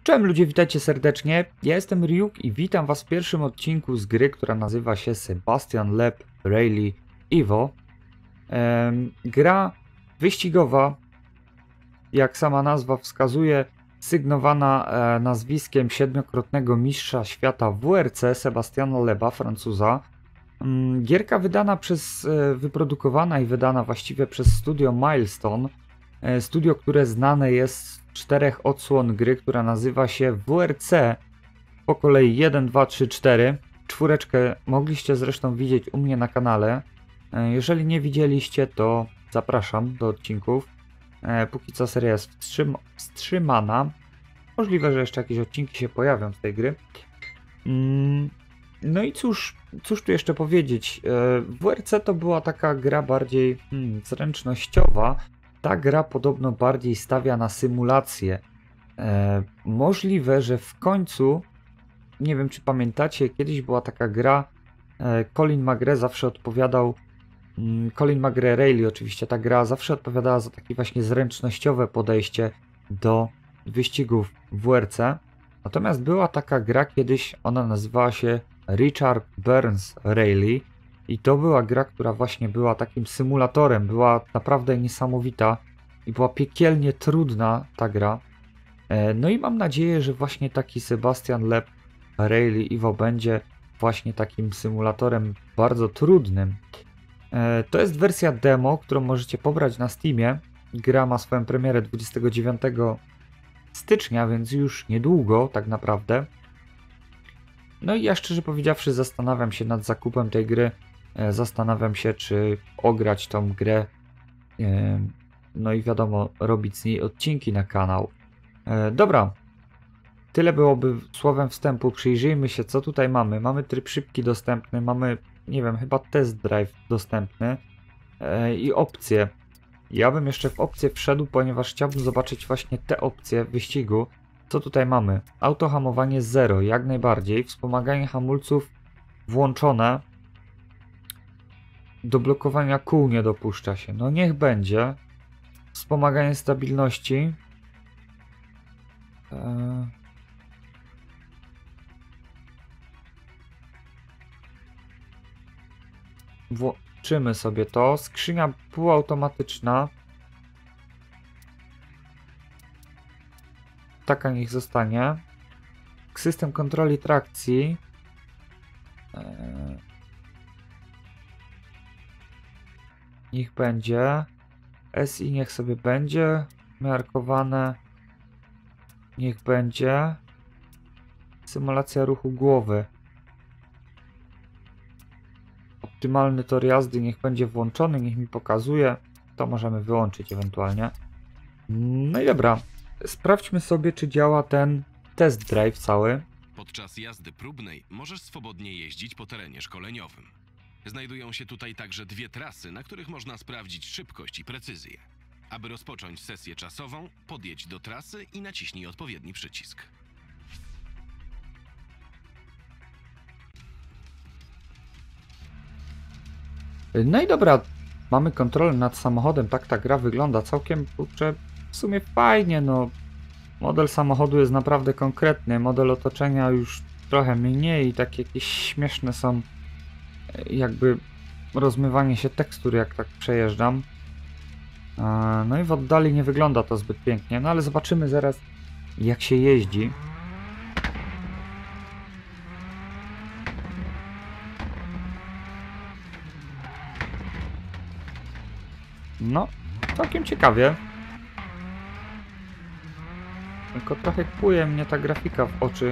Cześć ludzie, witajcie serdecznie. Ja jestem Ryuk i witam was w pierwszym odcinku z gry, która nazywa się Sebastian Lab Rally Evo. Gra wyścigowa, jak sama nazwa wskazuje, sygnowana nazwiskiem siedmiokrotnego mistrza świata WRC Sebastiana Leba, Francuza. Gierka wyprodukowana i wydana właściwie przez studio Milestone. Studio, które znane jest z 4 odsłon gry, która nazywa się WRC po kolei 1, 2, 3, 4. Czwóreczkę mogliście zresztą widzieć u mnie na kanale. Jeżeli nie widzieliście, to zapraszam do odcinków. Póki co seria jest wstrzymana. Możliwe, że jeszcze jakieś odcinki się pojawią z tej gry. No i cóż tu jeszcze powiedzieć. WRC to była taka gra bardziej zręcznościowa. Ta gra podobno bardziej stawia na symulację. Możliwe, że w końcu, nie wiem czy pamiętacie, kiedyś była taka gra, Colin McRae zawsze odpowiadał, Colin McRae Rally oczywiście, ta gra zawsze odpowiadała za takie właśnie zręcznościowe podejście do wyścigów WRC. Natomiast była taka gra kiedyś, ona nazywała się Richard Burns Rally. I to była gra, która właśnie była takim symulatorem, była naprawdę niesamowita i była piekielnie trudna ta gra. No i mam nadzieję, że właśnie taki Sebastian Lab Rally Evo będzie właśnie takim symulatorem bardzo trudnym. To jest wersja demo, którą możecie pobrać na Steamie. Gra ma swoją premierę 29 stycznia, więc już niedługo tak naprawdę. No i ja szczerze powiedziawszy zastanawiam się nad zakupem tej gry. Zastanawiam się, czy ograć tą grę, no i wiadomo, robić z niej odcinki na kanał. Dobra, tyle byłoby słowem wstępu. Przyjrzyjmy się, co tutaj mamy. Mamy tryb szybki dostępny, mamy, nie wiem, chyba test drive dostępny i opcje. Ja bym jeszcze w opcję wszedł, ponieważ chciałbym zobaczyć właśnie te opcje wyścigu. Co tutaj mamy? Autohamowanie 0, jak najbardziej. Wspomaganie hamulców włączone. Do blokowania kół nie dopuszcza się. No niech będzie. Wspomaganie stabilności. Włączymy sobie to. Skrzynia półautomatyczna. Taka niech zostanie. System kontroli trakcji. Niech będzie. SI niech sobie będzie. Miarkowane. Niech będzie. Symulacja ruchu głowy. Optymalny tor jazdy niech będzie włączony. Niech mi pokazuje. To możemy wyłączyć ewentualnie. No i dobra. Sprawdźmy sobie, czy działa ten test drive cały. Podczas jazdy próbnej możesz swobodnie jeździć po terenie szkoleniowym. Znajdują się tutaj także 2 trasy, na których można sprawdzić szybkość i precyzję. Aby rozpocząć sesję czasową, podjedź do trasy i naciśnij odpowiedni przycisk. No i dobra, mamy kontrolę nad samochodem, tak ta gra wygląda całkiem, kurczę, w sumie fajnie, no. Model samochodu jest naprawdę konkretny, model otoczenia już trochę mniej, tak jakieś śmieszne są jakby rozmywanie się tekstur, jak tak przejeżdżam. No i w oddali nie wygląda to zbyt pięknie, no ale zobaczymy zaraz, jak się jeździ. No, całkiem ciekawie. Tylko trochę kłuje mnie ta grafika w oczy,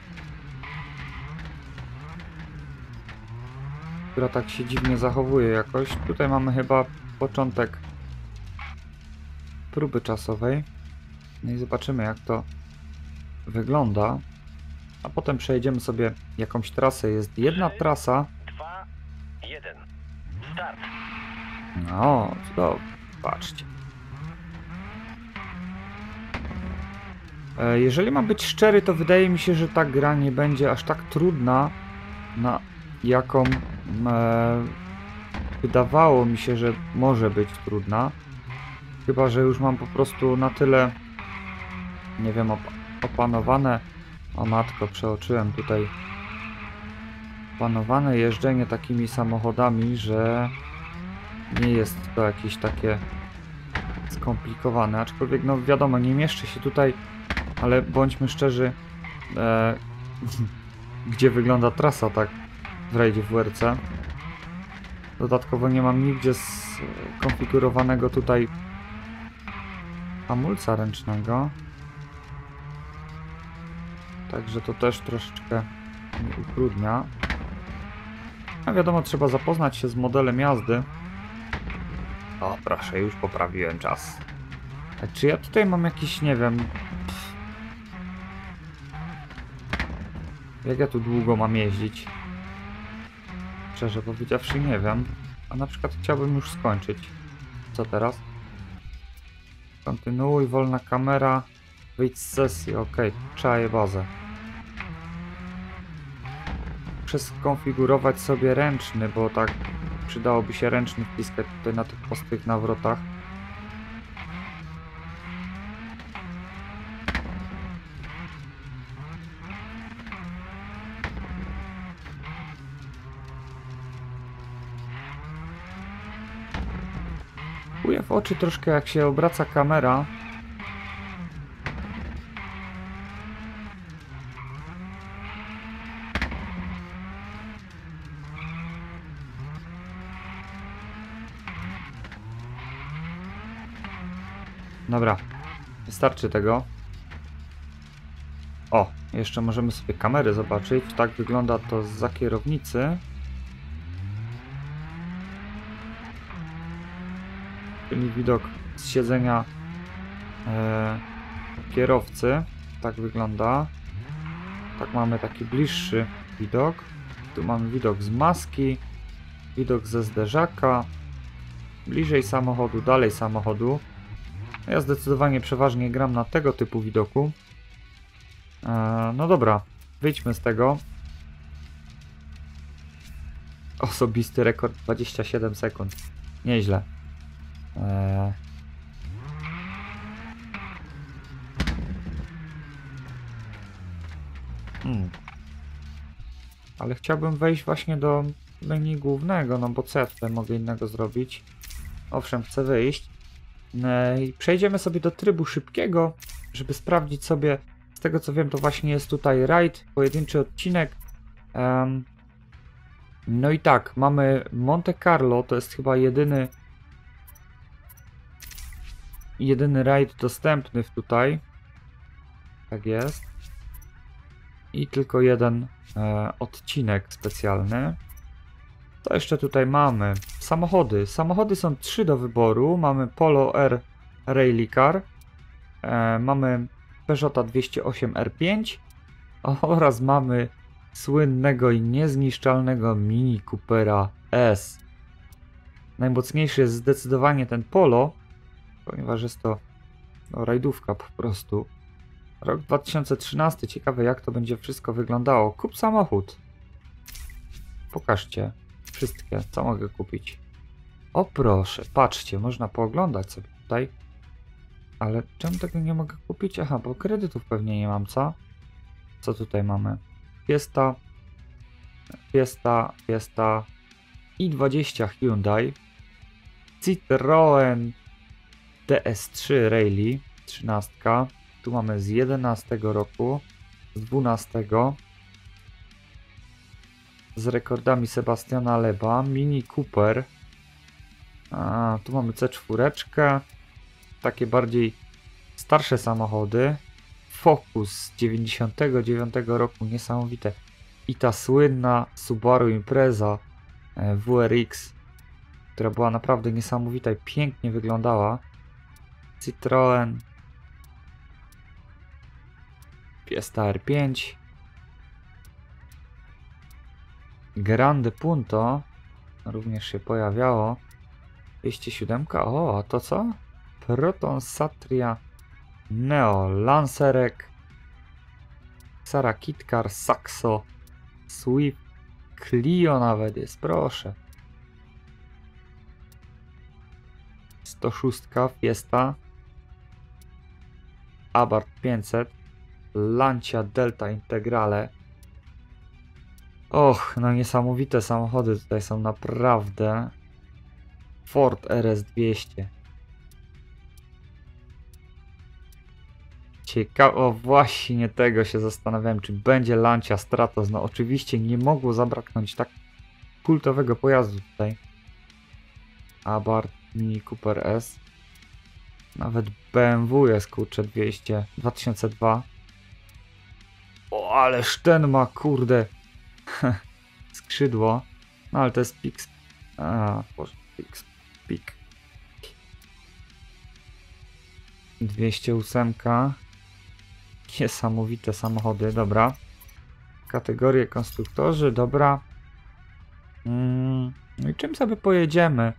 która tak się dziwnie zachowuje jakoś. Tutaj mamy chyba początek próby czasowej. No i zobaczymy, jak to wygląda. A potem przejedziemy sobie jakąś trasę. Jest jedna trasa. 2, 1. Start. No, cudownie. Patrzcie. Jeżeli mam być szczery, to wydaje mi się, że ta gra nie będzie aż tak trudna, na jaką wydawało mi się, że może być trudna. Chyba że już mam po prostu na tyle, nie wiem, opanowane... O matko, przeoczyłem tutaj opanowane jeżdżenie takimi samochodami, że nie jest to jakieś takie skomplikowane, aczkolwiek no wiadomo, nie mieszczę się tutaj, ale bądźmy szczerzy, gdzie wygląda trasa tak w rajdzie WRC. Dodatkowo nie mam nigdzie skonfigurowanego tutaj hamulca ręcznego. Także to też troszeczkę mi utrudnia. A wiadomo, trzeba zapoznać się z modelem jazdy. O, proszę, już poprawiłem czas. A czy ja tutaj mam jakiś, nie wiem... Jak ja tu długo mam jeździć? Szczerze powiedziawszy, nie wiem. A na przykład chciałbym już skończyć. Co teraz? Kontynuuj, wolna kamera. Wyjdź z sesji, ok. Czaję bazę. Muszę skonfigurować sobie ręczny, bo tak przydałoby się ręczny wpiskać tutaj na tych prostych nawrotach. Kuje w oczy troszkę, jak się obraca kamera. Dobra, wystarczy tego. O, jeszcze możemy sobie kamery zobaczyć. Tak wygląda to zza kierownicy. Czyli widok z siedzenia kierowcy. Tak wygląda. Tak mamy taki bliższy widok. Tu mamy widok z maski. Widok ze zderzaka. Bliżej samochodu, dalej samochodu. Ja zdecydowanie przeważnie gram na tego typu widoku. No dobra, wyjdźmy z tego. Osobisty rekord 27 sekund. Nieźle. Ale chciałbym wejść właśnie do menu głównego, no bo co ja tutaj mogę innego zrobić? Owszem, chcę wyjść. I przejdziemy sobie do trybu szybkiego, żeby sprawdzić sobie, z tego co wiem, to właśnie jest tutaj rajd, pojedynczy odcinek. No i tak, mamy Monte Carlo, to jest chyba jedyny rajd dostępny tutaj. Tak jest. I tylko jeden odcinek specjalny. To jeszcze tutaj mamy samochody. Samochody są 3 do wyboru. Mamy Polo R Rally Car. Mamy Peugeota 208 R5. Oraz mamy słynnego i niezniszczalnego Mini Coopera S. Najmocniejszy jest zdecydowanie ten Polo, ponieważ jest to rajdówka po prostu. Rok 2013. Ciekawe, jak to będzie wszystko wyglądało. Kup samochód. Pokażcie wszystkie, co mogę kupić. O proszę, patrzcie, można pooglądać sobie tutaj. Ale czemu tego nie mogę kupić? Aha, bo kredytów pewnie nie mam, co? Co tutaj mamy? Fiesta i20 Hyundai. Citroen DS3 Rally 13. Tu mamy z 11 roku, z 12. Z rekordami Sebastiana Leba, Mini Cooper. Tu mamy C4, takie bardziej starsze samochody. Focus z 99 roku, niesamowite. I ta słynna Subaru Impreza WRX, która była naprawdę niesamowita i pięknie wyglądała. Citroen Fiesta R5. Grande Punto również się pojawiało. 207. O, a to co? Proton Satria Neo Lancerek. Sara Kitcar Saxo Swift Clio nawet jest, proszę. 106 Fiesta Abarth 500 Lancia Delta Integrale. Och, no niesamowite samochody tutaj są naprawdę. Ford RS200. Ciekawe, o właśnie tego się zastanawiałem, czy będzie Lancia Stratos. No oczywiście nie mogło zabraknąć tak kultowego pojazdu tutaj. Abarth, Mini Cooper S. Nawet BMW jest, kurczę, 2002. O, ależ ten ma, kurde, skrzydło. No ale to jest Pix. A, Boże, Pik. 208. Niesamowite samochody, dobra. Kategorie konstruktorzy, dobra. No i czym sobie pojedziemy?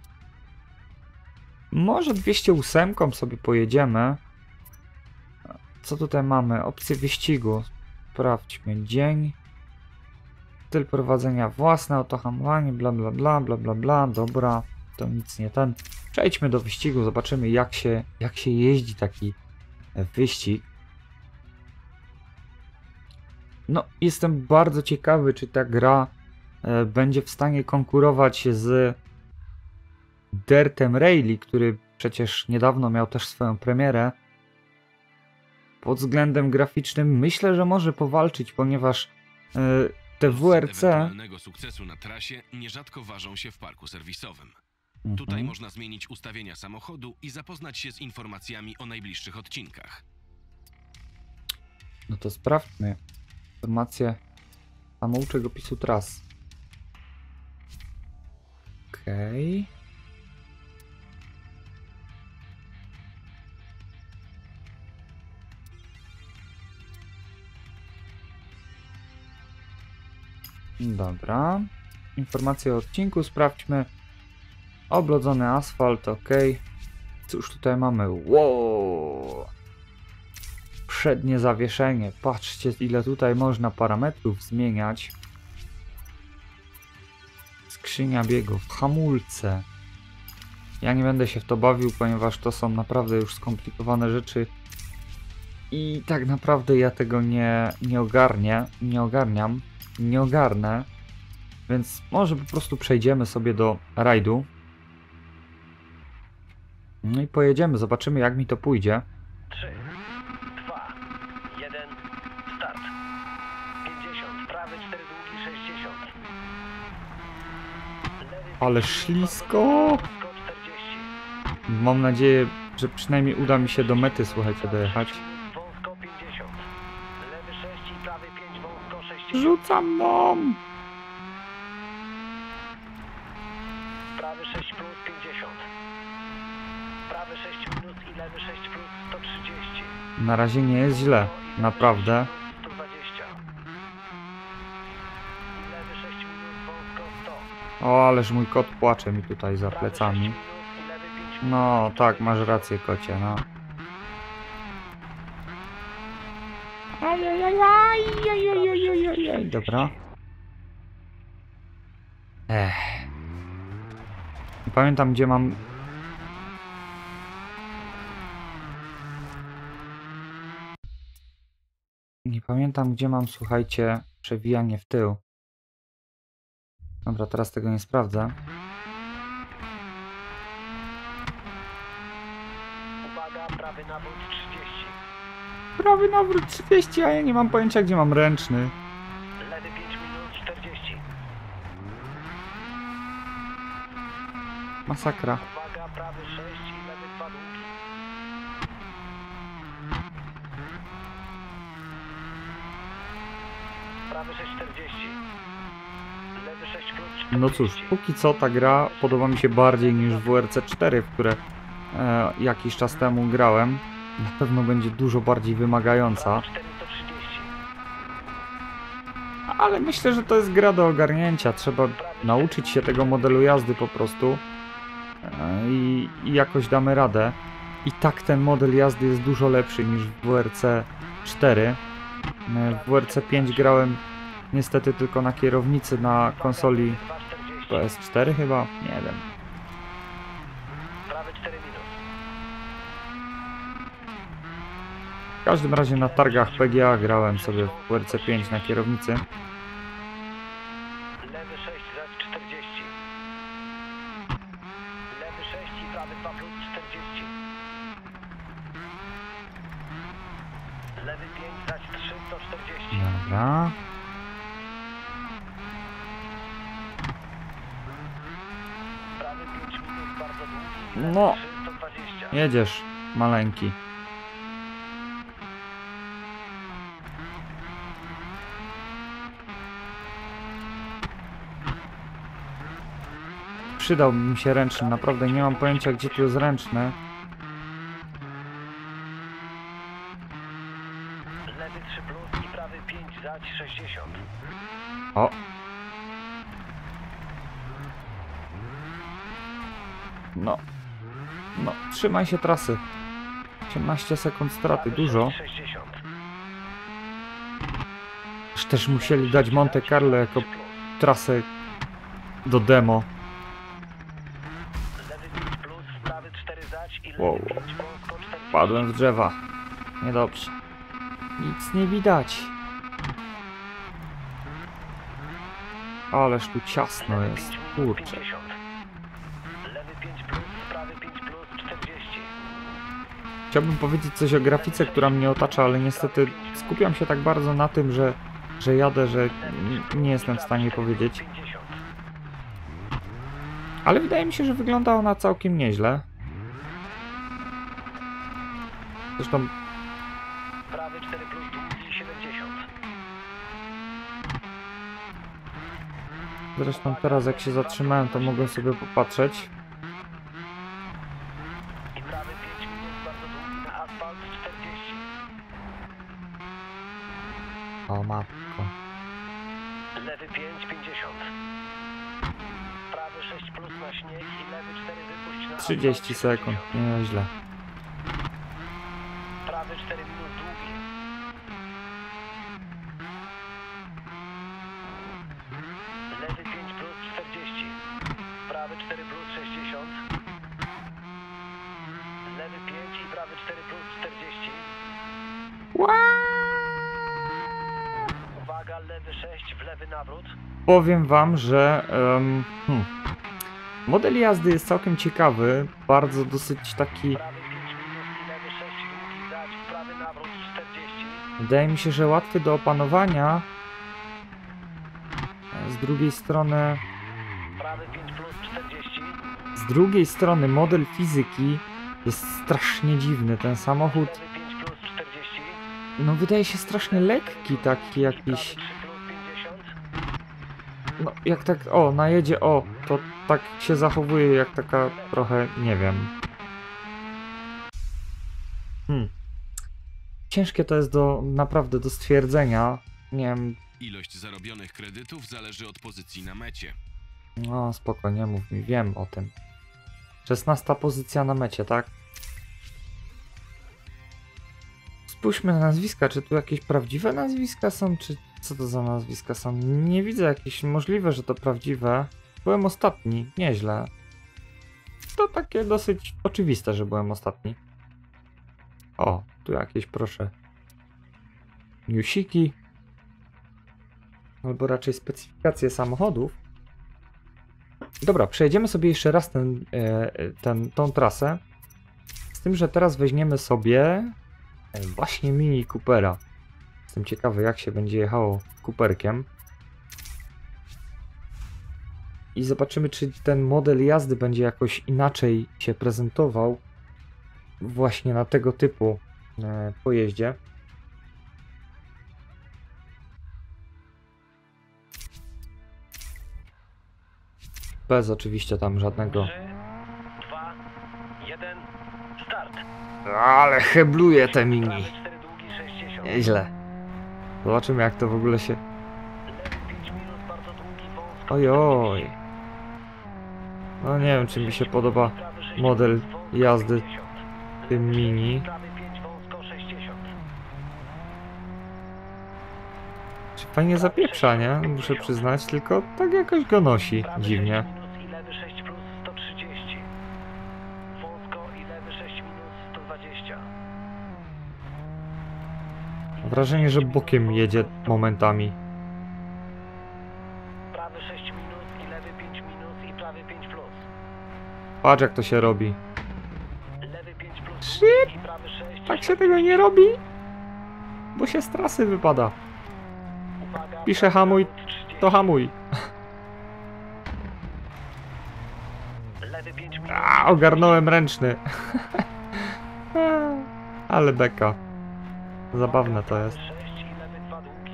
Może 208 sobie pojedziemy. Co tutaj mamy? Opcje wyścigu. Sprawdźmy. Dzień. Styl prowadzenia własne, autohamowanie, bla bla bla, bla bla bla. Dobra, to nic nie ten. Przejdźmy do wyścigu, zobaczymy jak się jeździ taki wyścig. No, jestem bardzo ciekawy, czy ta gra będzie w stanie konkurować z Dirtem Rally, który przecież niedawno miał też swoją premierę. Pod względem graficznym myślę, że może powalczyć, ponieważ te WRC... ewentualnego sukcesu na trasie nierzadko ważą się w parku serwisowym. Tutaj można zmienić ustawienia samochodu i zapoznać się z informacjami o najbliższych odcinkach. No to sprawdźmy. Informacje samouczek opisu tras. Okej. Dobra. Informacje o odcinku sprawdźmy. Oblodzony asfalt, ok. Cóż tutaj mamy? Wow! Przednie zawieszenie. Patrzcie, ile tutaj można parametrów zmieniać. Skrzynia biegów, hamulce. Ja nie będę się w to bawił, ponieważ to są naprawdę już skomplikowane rzeczy. I tak naprawdę ja tego nie ogarnę. Więc może po prostu przejdziemy sobie do rajdu. No i pojedziemy, zobaczymy jak mi to pójdzie. 3, 2, 1, start. 50, prawy 4 długi 60. Lewy Ale ślisko! wąsko 40. Mam nadzieję, że przynajmniej uda mi się do mety, słuchajcie, dojechać. Wąsko 50. Lewy 6 i prawy 5 wąsko 60. Rzucam mom! Prawy 6 plus 50. Prawy 6 minus i lewy 6 plus 130. Na razie nie jest źle, naprawdę. 120. I lewy 6 minus wąsko 100. O, ależ mój kot płacze mi tutaj za plecami. No, tak, masz rację, kocie, no. Ajajajaj, dobra. Nie pamiętam, gdzie mam... Nie pamiętam, gdzie mam, słuchajcie, przewijanie w tył. Dobra, teraz tego nie sprawdzę. Uwaga, prawy nawrót 30. Prawy nawrót 30, a ja nie mam pojęcia, gdzie mam ręczny. Lewy 5 minut 40. Masakra. Uwaga, prawy 6 i lewy 2 długi. Prawy 6 40. Lewy 6 krótszy. No cóż, póki co ta gra podoba mi się bardziej niż WRC 4, w które jakiś czas temu grałem. Na pewno będzie dużo bardziej wymagająca. 430. Ale myślę, że to jest gra do ogarnięcia. Trzeba nauczyć się tego modelu jazdy po prostu. I jakoś damy radę. I tak ten model jazdy jest dużo lepszy niż w WRC 4. W WRC 5 grałem niestety tylko na kierownicy na konsoli 240. PS4 chyba? Nie wiem. Prawy 4 minut. każdym razie na targach PGA grałem sobie w WRC 5 na kierownicy. Lewy 6 za 40. Lewy 6 i prawy 2 plus 40. Lewy 5 za 3 140. Dobra. Prawy 5 minus bardzo długi. No. 3 120. Jedziesz, maleńki. Przydałby mi się ręczny, naprawdę nie mam pojęcia, gdzie tu jest ręczny. Lewy 3 plus i prawy 5 za 60. O! No. No, trzymaj się trasy. 18 sekund straty, dużo. 60. Już też musieli dać Monte Carlo jako trasę do demo. Lewy 5 plus, prawy 4 zać i lewy Wow. 5 wąsko 40. Padłem w drzewa. Niedobrze. Nic nie widać. Ależ tu ciasno Lewy jest. 5 minus Kurczę. 50. Lewy 5 plus, prawy 5 plus 40. Chciałbym powiedzieć coś o grafice, która mnie otacza, ale niestety skupiam się tak bardzo na tym, że jadę, że nie jestem w stanie powiedzieć. 50. Ale wydaje mi się, że wygląda ona całkiem nieźle. Zresztą Prawy 4 plus długi 70. Zresztą teraz jak się zatrzymałem, to mogłem sobie popatrzeć. I prawy 5 minus bardzo długi na asfalt 40. O matko. Lewy 5 50. Prawy 6 plus na śnieg i lewy 4 wypuść na 30 asfalt sekund, 70. nieźle. Prawy 4 minus długi. Lewy 5 plus 40. Prawy 4 plus 60. Lewy 5 i prawy 4 plus 40. Uwaga, lewy 6 w lewy nawrót. Powiem wam, że model jazdy jest całkiem ciekawy, bardzo dosyć taki. Prawy 5 minus i lewy 6 długi zać w prawy nawrót 40. Wydaje mi się, że łatwy do opanowania. Z drugiej strony, Prawy 5 plus 40. model fizyki jest strasznie dziwny. Ten samochód, Lewy 5 plus 40. no wydaje się strasznie lekki, taki I jakiś. prawy 3 plus 50. No jak tak, o, najedzie, o, to tak się zachowuje jak taka trochę, nie wiem. Ciężkie to jest naprawdę do stwierdzenia. Nie wiem, Ilość zarobionych kredytów zależy od pozycji na mecie. no spokojnie, mów mi, wiem o tym. 16 pozycja na mecie, tak? Spójrzmy na nazwiska, czy tu jakieś prawdziwe nazwiska są, czy co to za nazwiska są? Nie widzę jakieś, możliwe, że to prawdziwe. Byłem ostatni, nieźle. To takie dosyć oczywiste, że byłem ostatni. O, tu jakieś, proszę. Newsiki. Albo raczej specyfikacje samochodów. Dobra, przejedziemy sobie jeszcze raz tą trasę. Z tym, że teraz weźmiemy sobie właśnie Mini Coopera. Jestem ciekawy, jak się będzie jechało Cooperkiem. I zobaczymy, czy ten model jazdy będzie jakoś inaczej się prezentował właśnie na tego typu pojeździe. Bez oczywiście tam żadnego... 3, 2, 1, start. Ale hebluje te Mini. Prawy 4 długi 60. Nieźle. Zobaczymy, jak to w ogóle się... Lewy 5 minus bardzo długi wąsko. Ojoj. No nie wiem, czy mi się podoba Prawy 6 model plus wąsko jazdy 50. tym Mini. Prawy 5 wąsko 60. Fajnie zapieprza, nie? Muszę przyznać, tylko tak jakoś go nosi Prawy dziwnie. 6 minus i lewy 6 plus 130. Wąsko i lewy 6 minus 120. wrażenie, że bokiem jedzie momentami. Prawy 6 minut i lewy 5 minut i prawy 5 plus. Patrz jak to się robi. Lewy 5 plus Shit! i prawy 6. Tak się tego nie robi, bo się z trasy wypada. Uwaga, Pisze hamuj, 30. to hamuj. Lewy 5 minut. Ogarnąłem ręczny. Ale beka. Zabawne to jest. Prawy 6 i lewy 2 długi.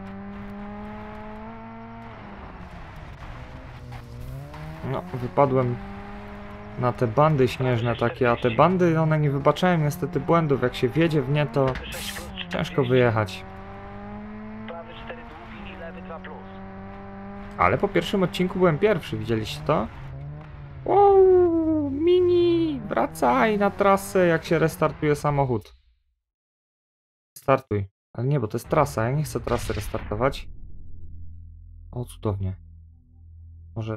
No, wypadłem na te bandy śnieżne takie, a te bandy, one nie wybaczają niestety błędów. Jak się wjedzie w nie, to Lewy 6 plus 40. ciężko wyjechać. Prawy 4 długi i lewy 2 plus. Ale po pierwszym odcinku byłem pierwszy, widzieliście to? Wow, Mini, wracaj na trasę, jak się restartuje samochód. Startuj. Ale nie, bo to jest trasa, ja nie chcę trasy restartować. O, cudownie. Może...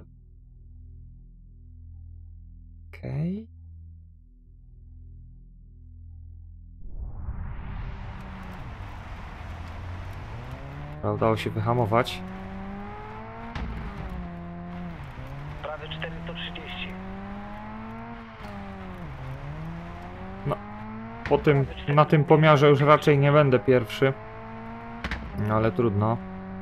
Okej. Udało się wyhamować. Prawy 4 to 30. Po tym, na tym pomiarze już raczej nie będę pierwszy. No ale trudno.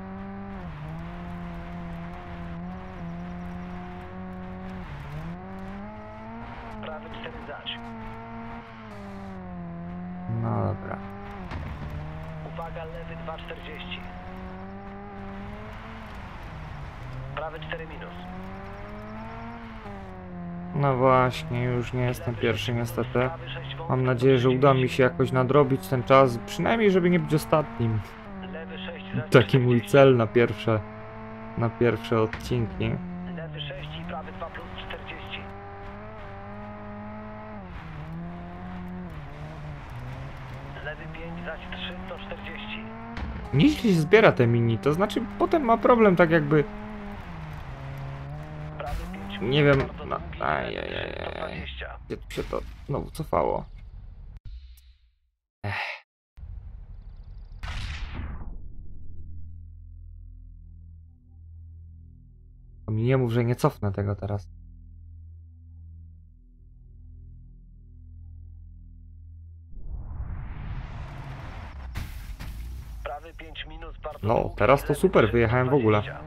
Prawy 4 zać. No dobra. Uwaga, lewy 2 40. Prawy 4 minus. No właśnie, już nie jestem pierwszy niestety. Prawy 6 wąsko Mam to nadzieję, że uda mi 30. się jakoś nadrobić ten czas. Przynajmniej, żeby nie być ostatnim. Lewy 6 zać Taki mój 40. cel na pierwsze odcinki. Lewy 6 i prawy 2 plus 40. Lewy 5 zać 3 to 40. Nieźle się zbiera te mini, to znaczy potem ma problem tak jakby... Prawy 5 Nie wiem, bardzo no, długi, ajajajaj. lewy 3 to 20. Gdzie tu się to znowu cofało? To mi nie mów, że nie cofnę tego teraz. Prawy 5 minut bardzo No, długi, teraz to lewy super, 3 wyjechałem w ogóle. 20.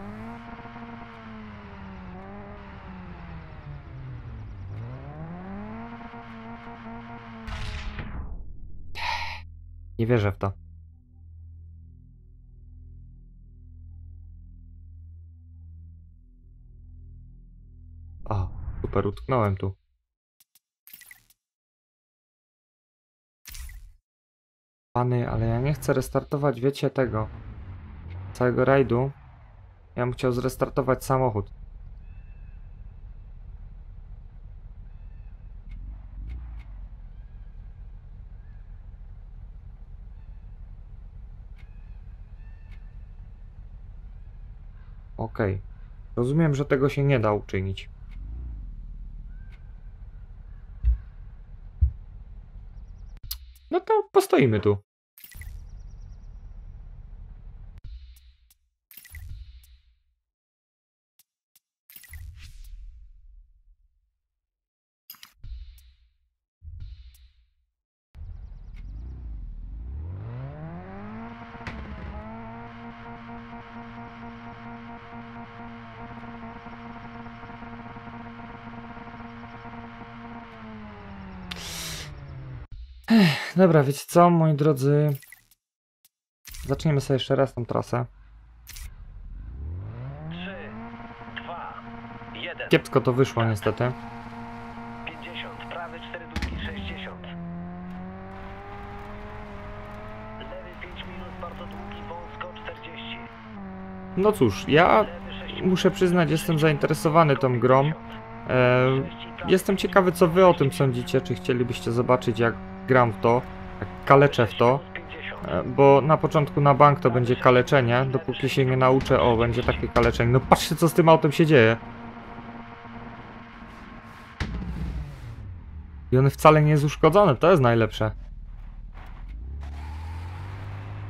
Nie wierzę w to. O, super, utknąłem tu. Pany, ale ja nie chcę restartować, wiecie, tego całego rajdu. Ja bym chciał zrestartować samochód. Okej. Rozumiem, że tego się nie da uczynić. No to postoimy tu. Dobra, wiecie co, moi drodzy? Zaczniemy sobie jeszcze raz tą trasę. 3, 2, 1. Kiepsko to wyszło niestety. 50, prawy 4 długi 60. Lewy 5 minut bardzo długi wąsko 40. No cóż, ja Lewy 6 muszę przyznać, jestem zainteresowany tą grą. Jestem ciekawy, co wy o tym sądzicie. Czy chcielibyście zobaczyć, jak gram w to, jak kaleczę w to. Bo na początku na bank to będzie kaleczenie, dopóki się nie nauczę, o, będzie takie kaleczenie. No patrzcie, co z tym autem się dzieje. I on wcale nie jest uszkodzony, to jest najlepsze.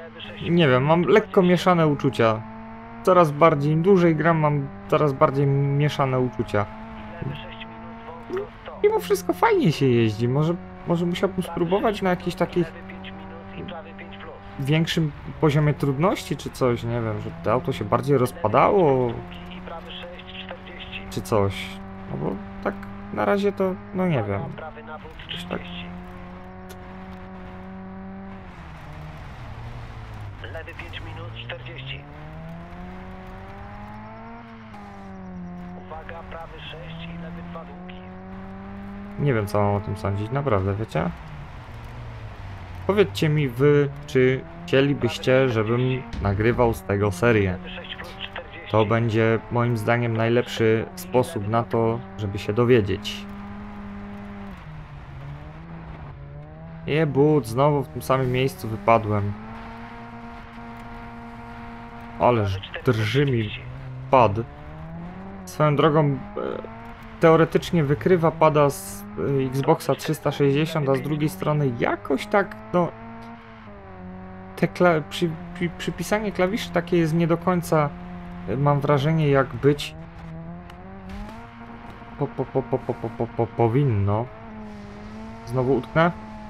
lewy 6 Nie wiem, mam lekko mieszane uczucia. Coraz bardziej, im dłużej gram, mam coraz bardziej mieszane uczucia. i lewy 6 minut, wąsko 100. Mimo wszystko fajnie się jeździ, może musiałbym spróbować na jakichś takich Lewy 5 minut i prawy 5 plus. większym poziomie trudności czy coś, nie wiem, żeby to auto się bardziej rozpadało I prawy 6, 40. czy coś. No bo tak na razie to, no nie wiem. Prawy nawód Coś tak. 40. Lewy 5 minut 40. Uwaga, prawy 6 i lewy 2 długi. Nie wiem co mam o tym sądzić, naprawdę, wiecie? Powiedzcie mi wy, czy chcielibyście, żebym nagrywał z tego serię. Lewy 6 plus 40. To będzie moim zdaniem najlepszy sposób na to, żeby się dowiedzieć. Jebut, znowu w tym samym miejscu wypadłem. Ależ drży mi pad. Swoją drogą teoretycznie wykrywa pada z Xboxa 360, a z drugiej strony jakoś tak, no... Przypisanie klawiszy takie jest nie do końca, mam wrażenie, jak być powinno. Znowu utknę?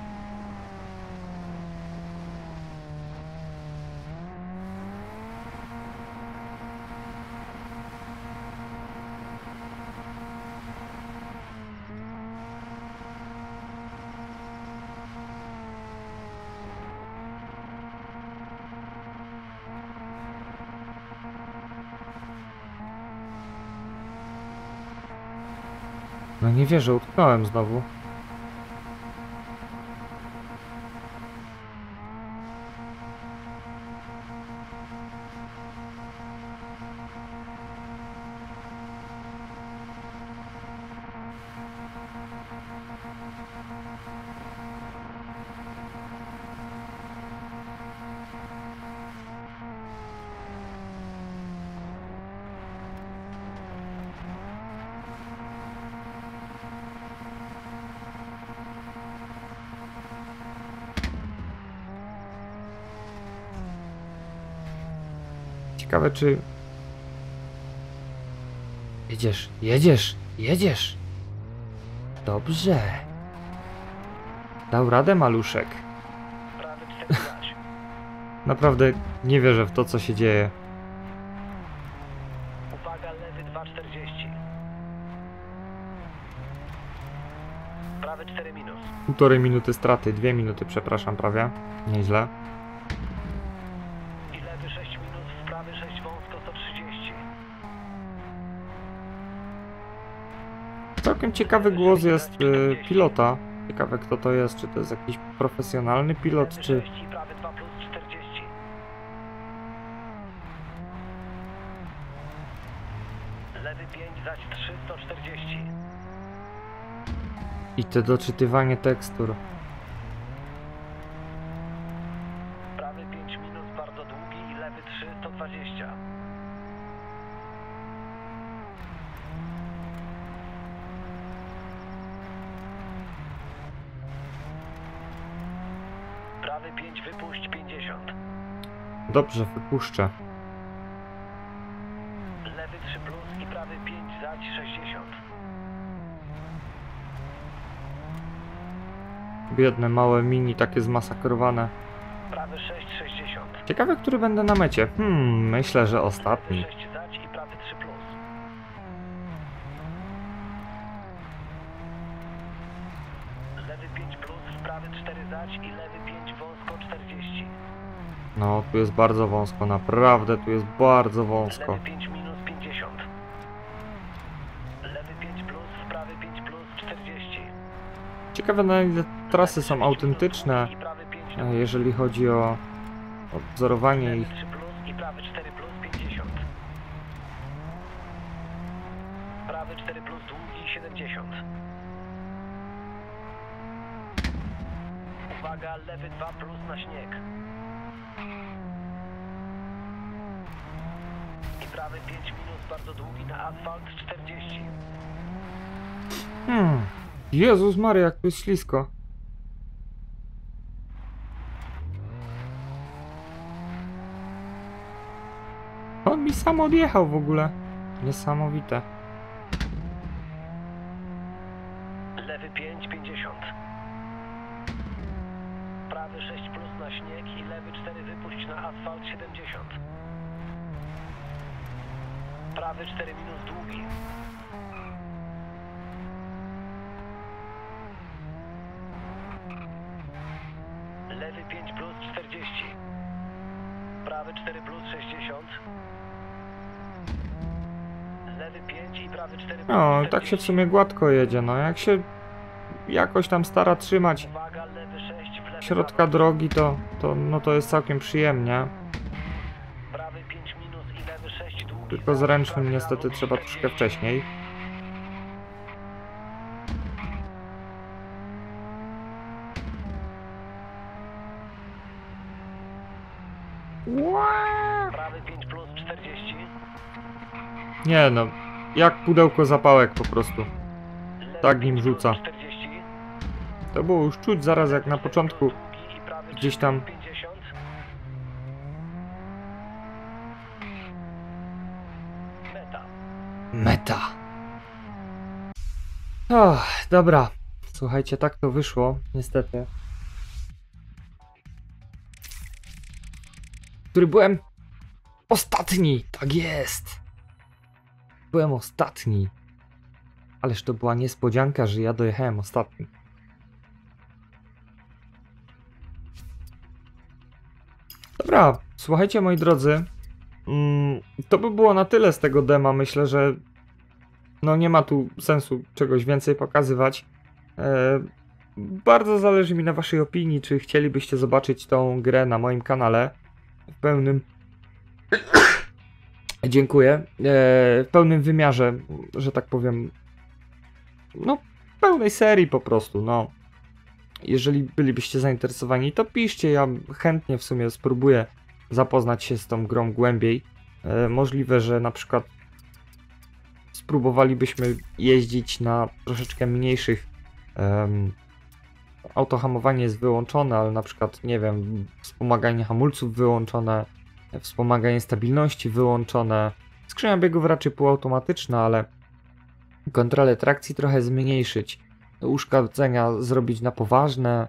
No nie wierzę, utknąłem znowu. Ciekawe czy... Jedziesz, jedziesz, jedziesz! Dobrze. Dał radę, maluszek. Prawy 40. Naprawdę nie wierzę w to, co się dzieje. Uwaga, lewy 2,40. Prawy 4 minus. 1,5 minuty straty, 2 minuty, przepraszam, prawie. Nieźle. I lewy 6 minut, w prawy 6 wąsko 130. Całkiem ciekawy głos jest pilota. Ciekawe kto to jest, czy to jest jakiś profesjonalny pilot, Lewy czy... 6 i prawy 2 plus 40. Lewy 5 zaś 3, 140. I te doczytywanie tekstur. Prawy 5 minut, bardzo długi i lewy 3, 120. Prawy 5 wypuść 50. Dobrze, wypuszczę. Lewy 3 plus i prawy 5 zać 60. Biedne, małe mini, takie zmasakrowane. Prawy 6, 60. Ciekawe, który będę na mecie. Myślę, że ostatni. Lewy 6 zać i prawy 3 plus. Lewy 5 plus, prawy 4 zać i lewy 5 wąsko 40. No, tu jest bardzo wąsko, naprawdę, tu jest bardzo wąsko. Lewy 5 minus 50. Lewy 5 plus, prawy 5 plus 40. Ciekawe, na ile trasy są autentyczne, I prawy 5 jeżeli chodzi o wzorowanie lewy ich. 3 plus i prawy 4 plus 50. Prawy 4 plus długi 70. Uwaga, lewy 2 plus na śnieg. I prawy 5 minus bardzo długi na asfalt 40. Jezus Maria, jak tu jest ślisko. mi sam odjechał w ogóle. Niesamowite. Lewy 5, 50. Prawy 6 plus na śnieg i lewy 4 wypuść na asfalt 70. Prawy 4 minus długi. Lewy 5 plus 40. Prawy 4 plus 60. Lewy 5 i prawy 4 plus No, 40. tak się w sumie gładko jedzie, no jak się jakoś tam stara trzymać Uwaga, lewy 6 w lewy środka prawo. drogi, to jest całkiem przyjemnie. Prawy 5 minus i lewy 6 długi. Tylko z ręcznym Prawy niestety prawo, trzeba 40. troszkę wcześniej. Prawy 5 plus 40. Nie no, jak pudełko zapałek po prostu. Lewy Tak nim 5 plus rzuca. 40. To było już czuć zaraz jak na 4 początku. długi i prawy Gdzieś 3 tam 50. Meta. Meta. Och, dobra. Słuchajcie, tak to wyszło, niestety. Który byłem ostatni, tak jest. Byłem ostatni. Ależ to była niespodzianka, że ja dojechałem ostatni. Dobra, słuchajcie moi drodzy. To by było na tyle z tego dema. Myślę, że no nie ma tu sensu czegoś więcej pokazywać. Bardzo zależy mi na waszej opinii, czy chcielibyście zobaczyć tą grę na moim kanale w pełnym dziękuję, w pełnym wymiarze, że tak powiem, no pełnej serii po prostu, no. Jeżeli bylibyście zainteresowani, to piszcie, ja chętnie w sumie spróbuję zapoznać się z tą grą głębiej. Możliwe, że na przykład spróbowalibyśmy jeździć na troszeczkę mniejszych. Autohamowanie jest wyłączone, ale na przykład, nie wiem, wspomaganie hamulców wyłączone, wspomaganie stabilności wyłączone, skrzynia biegów raczej półautomatyczna, ale kontrolę trakcji trochę zmniejszyć, uszkodzenia zrobić na poważne.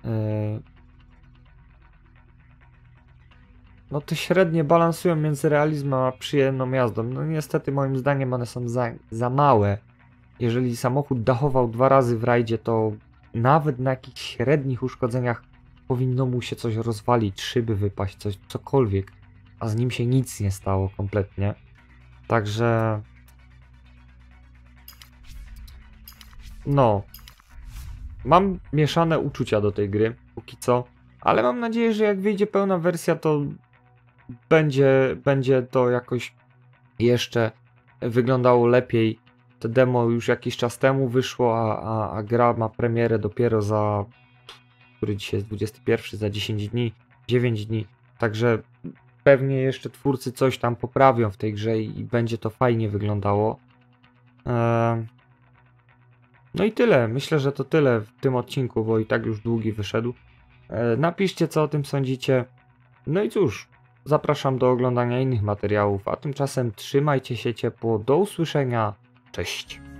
No te średnie balansują między realizmem a przyjemną jazdą. No niestety moim zdaniem one są za małe. Jeżeli samochód dachował 2 razy w rajdzie, to nawet na jakichś średnich uszkodzeniach powinno mu się coś rozwalić, szyby wypaść, cokolwiek. A z nim się nic nie stało kompletnie. Także... no... mam mieszane uczucia do tej gry, póki co. Ale mam nadzieję, że jak wyjdzie pełna wersja, to będzie to jakoś jeszcze wyglądało lepiej. To demo już jakiś czas temu wyszło, a gra ma premierę dopiero za... który dzisiaj jest 21, za 10 dni, 9 dni. Także pewnie jeszcze twórcy coś tam poprawią w tej grze i będzie to fajnie wyglądało. No i tyle. Myślę, że to tyle w tym odcinku, bo i tak już długi wyszedł. Napiszcie, co o tym sądzicie. No i cóż, zapraszam do oglądania innych materiałów, a tymczasem trzymajcie się ciepło. Do usłyszenia. Cześć.